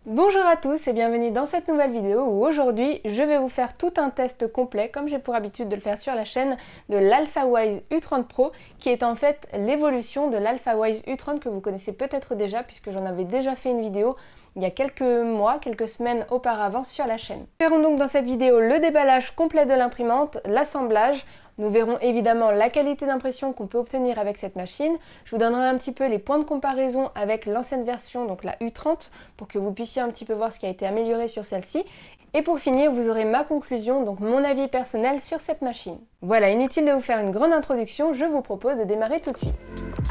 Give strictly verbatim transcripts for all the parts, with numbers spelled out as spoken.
Bonjour à tous et bienvenue dans cette nouvelle vidéo où aujourd'hui je vais vous faire tout un test complet comme j'ai pour habitude de le faire sur la chaîne de l'AlphaWise U trente Pro qui est en fait l'évolution de l'AlphaWise U trente que vous connaissez peut-être déjà puisque j'en avais déjà fait une vidéo il y a quelques mois, quelques semaines auparavant sur la chaîne. Nous verrons donc dans cette vidéo le déballage complet de l'imprimante, l'assemblage. Nous verrons évidemment la qualité d'impression qu'on peut obtenir avec cette machine. Je vous donnerai un petit peu les points de comparaison avec l'ancienne version, donc la U trente, pour que vous puissiez un petit peu voir ce qui a été amélioré sur celle-ci. Et pour finir, vous aurez ma conclusion, donc mon avis personnel sur cette machine. Voilà, inutile de vous faire une grande introduction, je vous propose de démarrer tout de suite.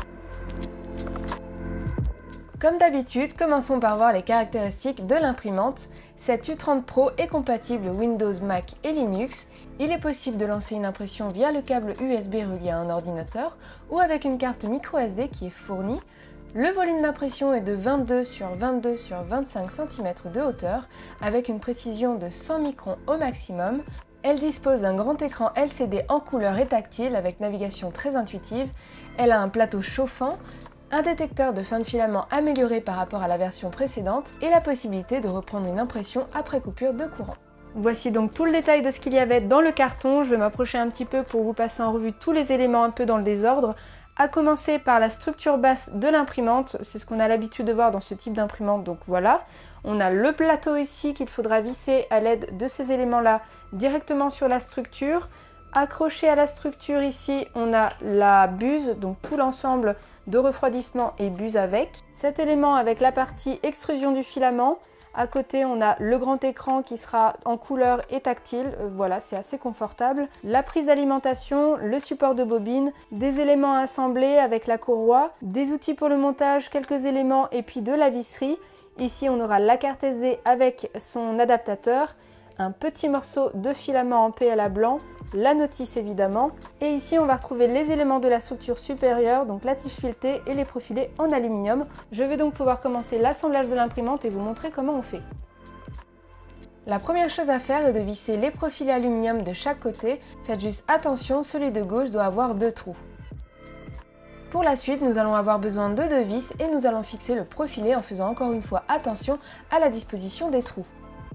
Comme d'habitude, commençons par voir les caractéristiques de l'imprimante. Cette U trente Pro est compatible Windows, Mac et Linux. Il est possible de lancer une impression via le câble U S B relié à un ordinateur ou avec une carte micro S D qui est fournie. Le volume d'impression est de vingt-deux sur vingt-deux sur vingt-cinq centimètres de hauteur avec une précision de cent microns au maximum. Elle dispose d'un grand écran L C D en couleur et tactile avec navigation très intuitive. Elle a un plateau chauffant, un détecteur de fin de filament amélioré par rapport à la version précédente et la possibilité de reprendre une impression après coupure de courant. Voici donc tout le détail de ce qu'il y avait dans le carton. Je vais m'approcher un petit peu pour vous passer en revue tous les éléments un peu dans le désordre. À commencer par la structure basse de l'imprimante, c'est ce qu'on a l'habitude de voir dans ce type d'imprimante, donc voilà. On a le plateau ici qu'il faudra visser à l'aide de ces éléments-là directement sur la structure. Accroché à la structure ici, on a la buse, donc tout l'ensemble de refroidissement et buse avec. Cet élément avec la partie extrusion du filament. À côté, on a le grand écran qui sera en couleur et tactile. Euh, voilà, c'est assez confortable. La prise d'alimentation, le support de bobine, des éléments à assembler avec la courroie, des outils pour le montage, quelques éléments et puis de la visserie. Ici, on aura la carte S D avec son adaptateur, un petit morceau de filament en P L A blanc, la notice évidemment, et ici on va retrouver les éléments de la structure supérieure, donc la tige filetée et les profilés en aluminium. Je vais donc pouvoir commencer l'assemblage de l'imprimante et vous montrer comment on fait. La première chose à faire est de visser les profilés aluminium de chaque côté. Faites juste attention, celui de gauche doit avoir deux trous. Pour la suite, nous allons avoir besoin de deux vis et nous allons fixer le profilé en faisant encore une fois attention à la disposition des trous.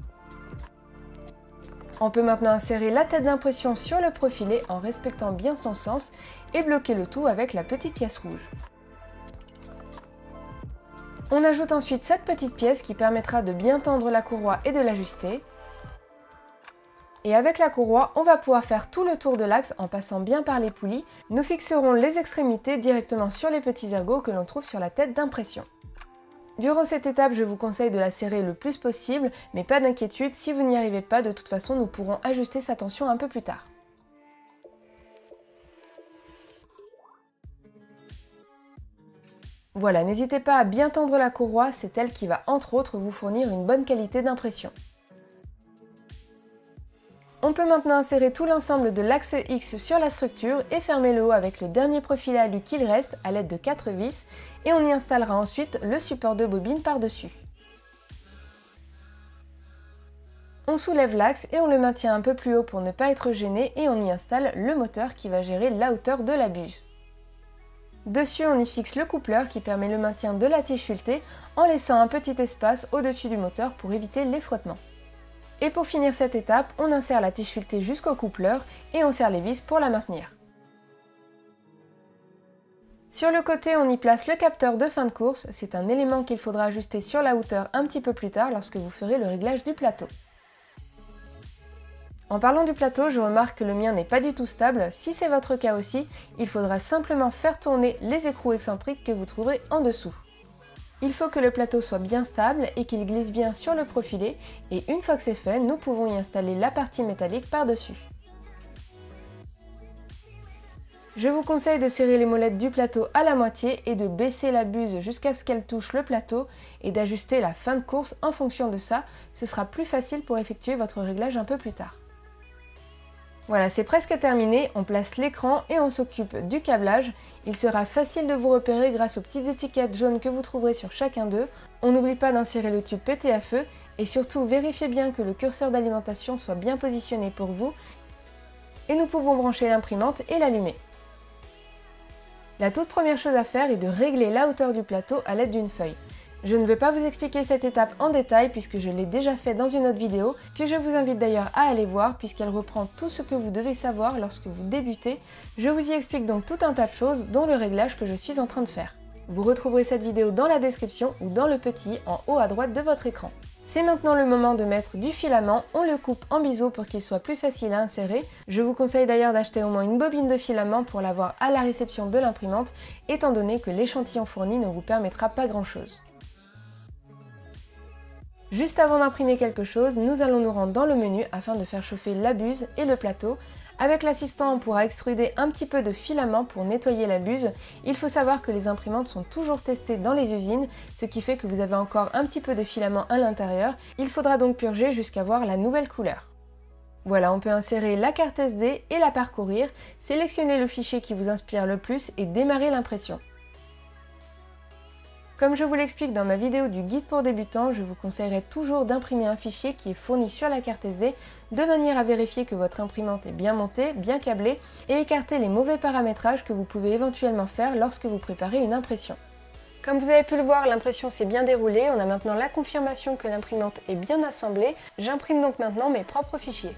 On peut maintenant insérer la tête d'impression sur le profilé en respectant bien son sens et bloquer le tout avec la petite pièce rouge. On ajoute ensuite cette petite pièce qui permettra de bien tendre la courroie et de l'ajuster. Et avec la courroie, on va pouvoir faire tout le tour de l'axe en passant bien par les poulies. Nous fixerons les extrémités directement sur les petits ergots que l'on trouve sur la tête d'impression. Durant cette étape, je vous conseille de la serrer le plus possible, mais pas d'inquiétude, si vous n'y arrivez pas, de toute façon, nous pourrons ajuster sa tension un peu plus tard. Voilà, n'hésitez pas à bien tendre la courroie, c'est elle qui va entre autres vous fournir une bonne qualité d'impression. On peut maintenant insérer tout l'ensemble de l'axe X sur la structure et fermer le haut avec le dernier profilet alu qu'il reste à l'aide de quatre vis et on y installera ensuite le support de bobine par-dessus. On soulève l'axe et on le maintient un peu plus haut pour ne pas être gêné et on y installe le moteur qui va gérer la hauteur de la buse. Dessus, on y fixe le coupleur qui permet le maintien de la tige filetée en laissant un petit espace au-dessus du moteur pour éviter les frottements. Et pour finir cette étape, on insère la tige filetée jusqu'au coupleur et on serre les vis pour la maintenir. Sur le côté, on y place le capteur de fin de course. C'est un élément qu'il faudra ajuster sur la hauteur un petit peu plus tard lorsque vous ferez le réglage du plateau. En parlant du plateau, je remarque que le mien n'est pas du tout stable. Si c'est votre cas aussi, il faudra simplement faire tourner les écrous excentriques que vous trouverez en dessous. Il faut que le plateau soit bien stable et qu'il glisse bien sur le profilé et une fois que c'est fait, nous pouvons y installer la partie métallique par-dessus. Je vous conseille de serrer les molettes du plateau à la moitié et de baisser la buse jusqu'à ce qu'elle touche le plateau et d'ajuster la fin de course en fonction de ça. Ce sera plus facile pour effectuer votre réglage un peu plus tard. Voilà, c'est presque terminé, on place l'écran et on s'occupe du câblage. Il sera facile de vous repérer grâce aux petites étiquettes jaunes que vous trouverez sur chacun d'eux. On n'oublie pas d'insérer le tube P T F E et surtout vérifiez bien que le curseur d'alimentation soit bien positionné pour vous. Et nous pouvons brancher l'imprimante et l'allumer. La toute première chose à faire est de régler la hauteur du plateau à l'aide d'une feuille. Je ne vais pas vous expliquer cette étape en détail puisque je l'ai déjà fait dans une autre vidéo que je vous invite d'ailleurs à aller voir puisqu'elle reprend tout ce que vous devez savoir lorsque vous débutez. Je vous y explique donc tout un tas de choses dont le réglage que je suis en train de faire. Vous retrouverez cette vidéo dans la description ou dans le petit en haut à droite de votre écran. C'est maintenant le moment de mettre du filament, on le coupe en biseau pour qu'il soit plus facile à insérer. Je vous conseille d'ailleurs d'acheter au moins une bobine de filament pour l'avoir à la réception de l'imprimante, étant donné que l'échantillon fourni ne vous permettra pas grand chose. Juste avant d'imprimer quelque chose, nous allons nous rendre dans le menu afin de faire chauffer la buse et le plateau. Avec l'assistant, on pourra extruder un petit peu de filament pour nettoyer la buse. Il faut savoir que les imprimantes sont toujours testées dans les usines, ce qui fait que vous avez encore un petit peu de filament à l'intérieur. Il faudra donc purger jusqu'à voir la nouvelle couleur. Voilà, on peut insérer la carte S D et la parcourir, sélectionner le fichier qui vous inspire le plus et démarrer l'impression. Comme je vous l'explique dans ma vidéo du guide pour débutants, je vous conseillerais toujours d'imprimer un fichier qui est fourni sur la carte S D de manière à vérifier que votre imprimante est bien montée, bien câblée et écarter les mauvais paramétrages que vous pouvez éventuellement faire lorsque vous préparez une impression. Comme vous avez pu le voir, l'impression s'est bien déroulée, on a maintenant la confirmation que l'imprimante est bien assemblée. J'imprime donc maintenant mes propres fichiers.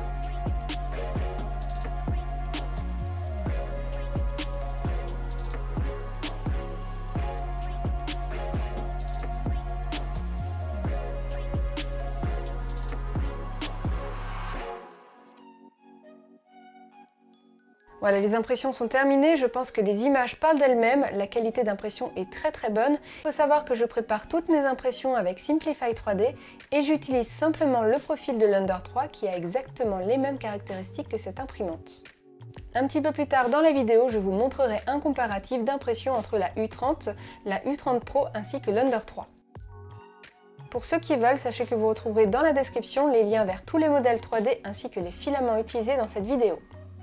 Voilà, les impressions sont terminées, je pense que les images parlent d'elles-mêmes, la qualité d'impression est très très bonne. Il faut savoir que je prépare toutes mes impressions avec Simplify trois D et j'utilise simplement le profil de l'Under trois qui a exactement les mêmes caractéristiques que cette imprimante. Un petit peu plus tard dans la vidéo, je vous montrerai un comparatif d'impression entre la U trente, la U trente Pro ainsi que l'Under trois. Pour ceux qui veulent, sachez que vous retrouverez dans la description les liens vers tous les modèles trois D ainsi que les filaments utilisés dans cette vidéo.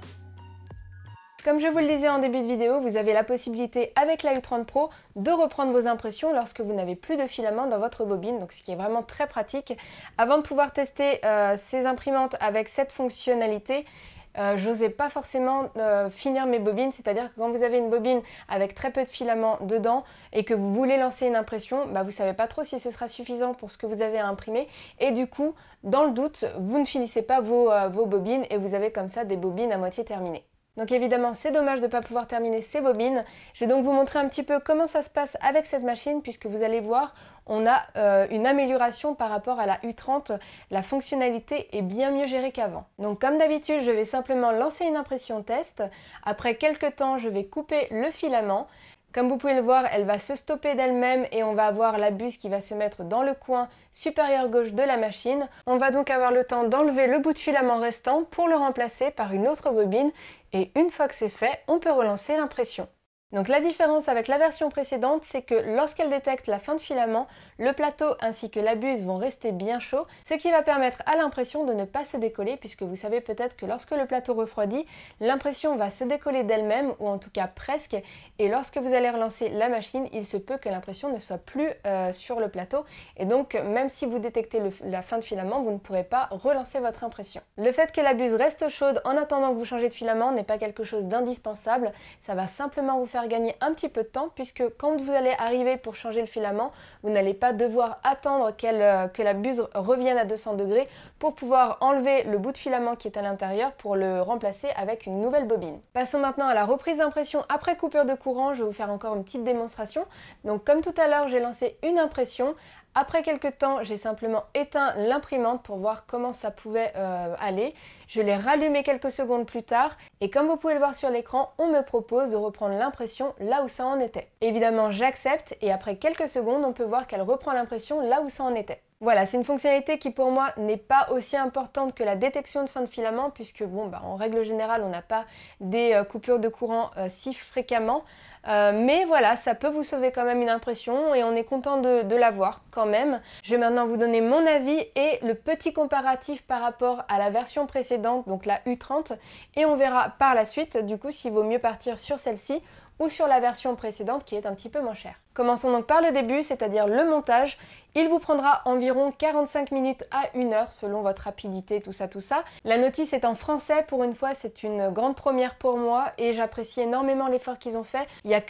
Comme je vous le disais en début de vidéo, vous avez la possibilité avec la U trente Pro de reprendre vos impressions lorsque vous n'avez plus de filament dans votre bobine, donc ce qui est vraiment très pratique. Avant de pouvoir tester euh, ces imprimantes avec cette fonctionnalité, Euh, j'osais pas forcément euh, finir mes bobines, c'est-à-dire que quand vous avez une bobine avec très peu de filament dedans et que vous voulez lancer une impression, bah vous savez pas trop si ce sera suffisant pour ce que vous avez à imprimer et du coup, dans le doute, vous ne finissez pas vos, euh, vos bobines et vous avez comme ça des bobines à moitié terminées. Donc évidemment, c'est dommage de ne pas pouvoir terminer ces bobines. Je vais donc vous montrer un petit peu comment ça se passe avec cette machine puisque vous allez voir, on a euh, une amélioration par rapport à la U trente. La fonctionnalité est bien mieux gérée qu'avant. Donc comme d'habitude, je vais simplement lancer une impression test. Après quelques temps, je vais couper le filament. Comme vous pouvez le voir, elle va se stopper d'elle-même et on va avoir la buse qui va se mettre dans le coin supérieur gauche de la machine. On va donc avoir le temps d'enlever le bout de filament restant pour le remplacer par une autre bobine et une fois que c'est fait, on peut relancer l'impression. Donc la différence avec la version précédente, c'est que lorsqu'elle détecte la fin de filament, le plateau ainsi que la buse vont rester bien chauds, ce qui va permettre à l'impression de ne pas se décoller puisque vous savez peut-être que lorsque le plateau refroidit, l'impression va se décoller d'elle-même ou en tout cas presque et lorsque vous allez relancer la machine, il se peut que l'impression ne soit plus euh, sur le plateau et donc même si vous détectez le, la fin de filament, vous ne pourrez pas relancer votre impression. Le fait que la buse reste chaude en attendant que vous changez de filament n'est pas quelque chose d'indispensable, ça va simplement vous faire gagner un petit peu de temps puisque quand vous allez arriver pour changer le filament, vous n'allez pas devoir attendre qu'elle, euh, que la buse revienne à deux cents degrés pour pouvoir enlever le bout de filament qui est à l'intérieur pour le remplacer avec une nouvelle bobine. Passons maintenant à la reprise d'impression après coupure de courant. Je vais vous faire encore une petite démonstration. Donc comme tout à l'heure, j'ai lancé une impression. Après quelques temps, j'ai simplement éteint l'imprimante pour voir comment ça pouvait euh, aller. Je l'ai rallumé quelques secondes plus tard et comme vous pouvez le voir sur l'écran, on me propose de reprendre l'impression là où ça en était. Évidemment, j'accepte et après quelques secondes, on peut voir qu'elle reprend l'impression là où ça en était. Voilà, c'est une fonctionnalité qui pour moi n'est pas aussi importante que la détection de fin de filament puisque bon, bah, en règle générale on n'a pas des euh, coupures de courant euh, si fréquemment. Euh, mais voilà, ça peut vous sauver quand même une impression et on est content de, de l'avoir quand même. Je vais maintenant vous donner mon avis et le petit comparatif par rapport à la version précédente, donc la U trente, et on verra par la suite du coup s'il vaut mieux partir sur celle-ci ou sur la version précédente qui est un petit peu moins chère. Commençons donc par le début, c'est-à-dire le montage. Il vous prendra environ quarante-cinq minutes à une heure selon votre rapidité, tout ça, tout ça. La notice est en français pour une fois, c'est une grande première pour moi et j'apprécie énormément l'effort qu'ils ont fait. Il n'y a que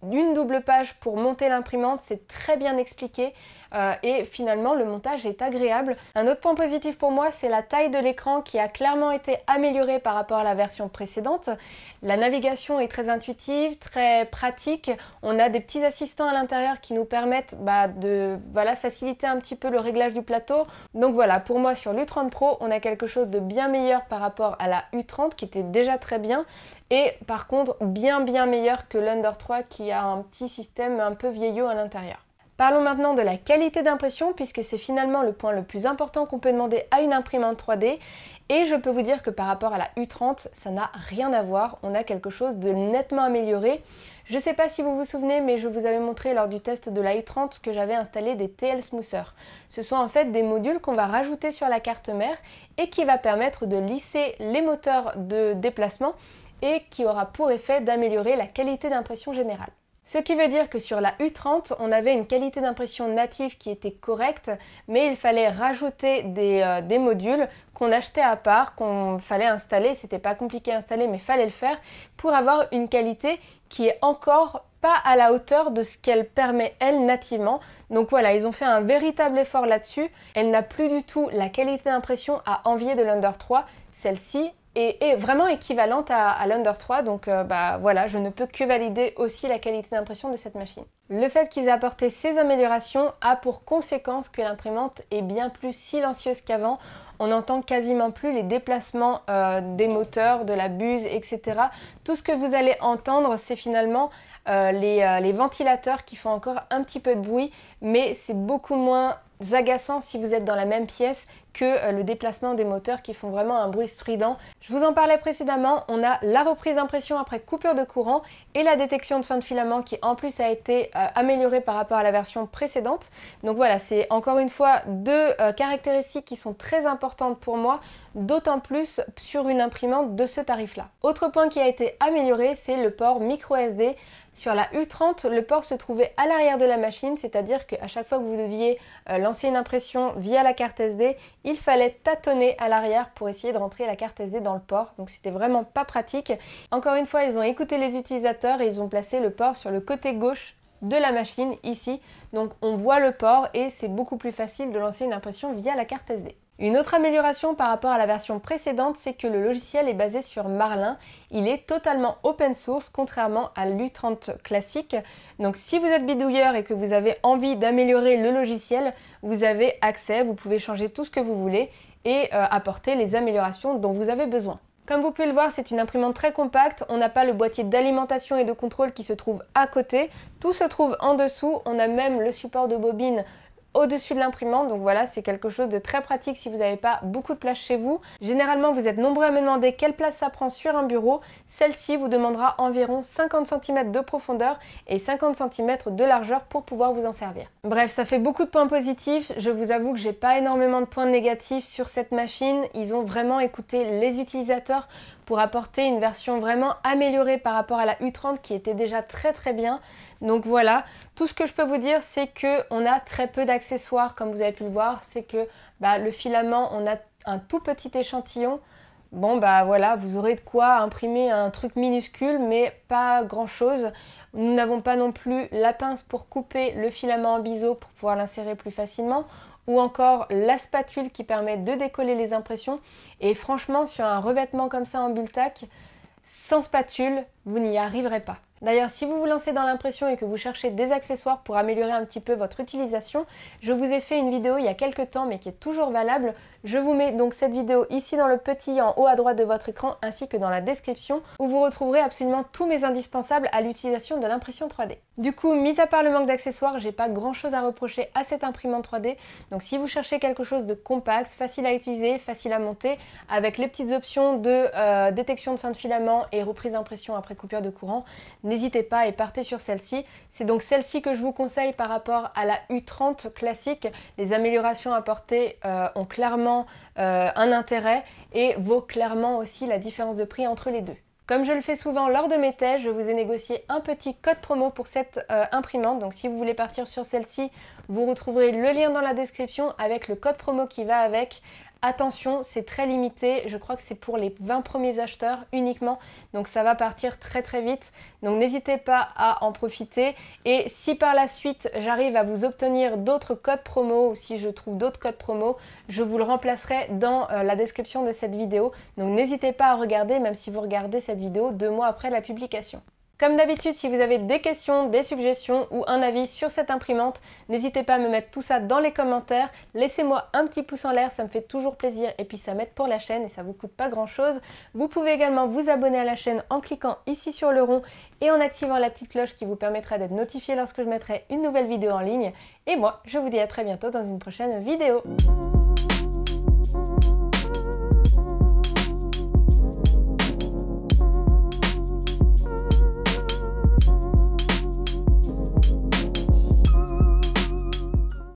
une double page pour monter l'imprimante, c'est très bien expliqué euh, et finalement le montage est agréable. Un autre point positif pour moi, c'est la taille de l'écran qui a clairement été améliorée par rapport à la version précédente. La navigation est très intuitive, très pratique. On a des petits assistants à l'intérieur qui nous permettent bah, de voilà, faciliter un petit peu le réglage du plateau. Donc voilà, pour moi sur l'U trente Pro, on a quelque chose de bien meilleur par rapport à la U trente qui était déjà très bien. Et par contre, bien bien meilleur que l'Under trois qui a un petit système un peu vieillot à l'intérieur. Parlons maintenant de la qualité d'impression puisque c'est finalement le point le plus important qu'on peut demander à une imprimante trois D. Et je peux vous dire que par rapport à la U trente, ça n'a rien à voir. On a quelque chose de nettement amélioré. Je ne sais pas si vous vous souvenez, mais je vous avais montré lors du test de la U trente que j'avais installé des T L Smoother. Ce sont en fait des modules qu'on va rajouter sur la carte mère et qui va permettre de lisser les moteurs de déplacement et qui aura pour effet d'améliorer la qualité d'impression générale. Ce qui veut dire que sur la U trente, on avait une qualité d'impression native qui était correcte, mais il fallait rajouter des, euh, des modules qu'on achetait à part, qu'on fallait installer, c'était pas compliqué à installer, mais fallait le faire, pour avoir une qualité qui est encore pas à la hauteur de ce qu'elle permet elle nativement. Donc voilà, ils ont fait un véritable effort là-dessus. Elle n'a plus du tout la qualité d'impression à envier de l'Under trois, celle-ci est vraiment équivalente à, à l'Under trois, donc euh, bah voilà, je ne peux que valider aussi la qualité d'impression de cette machine. Le fait qu'ils aient apporté ces améliorations a pour conséquence que l'imprimante est bien plus silencieuse qu'avant. On n'entend quasiment plus les déplacements euh, des moteurs, de la buse, et cetera. Tout ce que vous allez entendre, c'est finalement euh, les, euh, les ventilateurs qui font encore un petit peu de bruit, mais c'est beaucoup moins agaçant si vous êtes dans la même pièce que euh, le déplacement des moteurs qui font vraiment un bruit strident. Je vous en parlais précédemment, on a la reprise d'impression après coupure de courant et la détection de fin de filament qui en plus a été euh, améliorée par rapport à la version précédente. Donc voilà, c'est encore une fois deux euh, caractéristiques qui sont très importantes pour moi, d'autant plus sur une imprimante de ce tarif-là. Autre point qui a été amélioré, c'est le port micro S D. Sur la U trente, le port se trouvait à l'arrière de la machine, c'est-à-dire qu'à chaque fois que vous deviez euh, lancer une impression via la carte S D, il fallait tâtonner à l'arrière pour essayer de rentrer la carte S D dans le port. Donc c'était vraiment pas pratique. Encore une fois, ils ont écouté les utilisateurs et ils ont placé le port sur le côté gauche de la machine ici. Donc on voit le port et c'est beaucoup plus facile de lancer une impression via la carte S D. Une autre amélioration par rapport à la version précédente, c'est que le logiciel est basé sur Marlin. Il est totalement open source, contrairement à l'U trente classique. Donc si vous êtes bidouilleur et que vous avez envie d'améliorer le logiciel, vous avez accès, vous pouvez changer tout ce que vous voulez et euh, apporter les améliorations dont vous avez besoin. Comme vous pouvez le voir, c'est une imprimante très compacte, on n'a pas le boîtier d'alimentation et de contrôle qui se trouve à côté, tout se trouve en dessous, on a même le support de bobine au-dessus de l'imprimante, donc voilà, c'est quelque chose de très pratique si vous n'avez pas beaucoup de place chez vous. Généralement, vous êtes nombreux à me demander quelle place ça prend sur un bureau. Celle-ci vous demandera environ cinquante centimètres de profondeur et cinquante centimètres de largeur pour pouvoir vous en servir. Bref, ça fait beaucoup de points positifs. Je vous avoue que j'ai pas énormément de points négatifs sur cette machine. Ils ont vraiment écouté les utilisateurs pour apporter une version vraiment améliorée par rapport à la U trente qui était déjà très très bien. Donc voilà, tout ce que je peux vous dire, c'est qu'on a très peu d'accessoires, comme vous avez pu le voir. C'est que bah, le filament, on a un tout petit échantillon. Bon bah voilà, vous aurez de quoi imprimer un truc minuscule, mais pas grand chose. Nous n'avons pas non plus la pince pour couper le filament en biseau pour pouvoir l'insérer plus facilement, ou encore la spatule qui permet de décoller les impressions. Et franchement, sur un revêtement comme ça en Bultac, sans spatule, vous n'y arriverez pas. D'ailleurs, si vous vous lancez dans l'impression et que vous cherchez des accessoires pour améliorer un petit peu votre utilisation, je vous ai fait une vidéo il y a quelques temps mais qui est toujours valable. Je vous mets donc cette vidéo ici dans le petit en haut à droite de votre écran ainsi que dans la description où vous retrouverez absolument tous mes indispensables à l'utilisation de l'impression trois D. Du coup, mis à part le manque d'accessoires, j'ai pas grand chose à reprocher à cette imprimante trois D. Donc si vous cherchez quelque chose de compact, facile à utiliser, facile à monter, avec les petites options de euh, détection de fin de filament et reprise d'impression après coupure de courant, n'hésitez pas et partez sur celle-ci. C'est donc celle-ci que je vous conseille par rapport à la U trente classique. Les améliorations apportées euh, ont clairement euh, un intérêt et vaut clairement aussi la différence de prix entre les deux. Comme je le fais souvent lors de mes tests, je vous ai négocié un petit code promo pour cette euh, imprimante. Donc si vous voulez partir sur celle-ci, vous retrouverez le lien dans la description avec le code promo qui va avec. Attention, c'est très limité, je crois que c'est pour les vingt premiers acheteurs uniquement, donc ça va partir très très vite, donc n'hésitez pas à en profiter. Et si par la suite j'arrive à vous obtenir d'autres codes promo ou si je trouve d'autres codes promo, je vous le remplacerai dans euh, la description de cette vidéo, donc n'hésitez pas à regarder même si vous regardez cette vidéo deux mois après la publication. Comme d'habitude, si vous avez des questions, des suggestions ou un avis sur cette imprimante, n'hésitez pas à me mettre tout ça dans les commentaires. Laissez-moi un petit pouce en l'air, ça me fait toujours plaisir et puis ça m'aide pour la chaîne et ça vous coûte pas grand chose. Vous pouvez également vous abonner à la chaîne en cliquant ici sur le rond et en activant la petite cloche qui vous permettra d'être notifié lorsque je mettrai une nouvelle vidéo en ligne. Et moi, je vous dis à très bientôt dans une prochaine vidéo.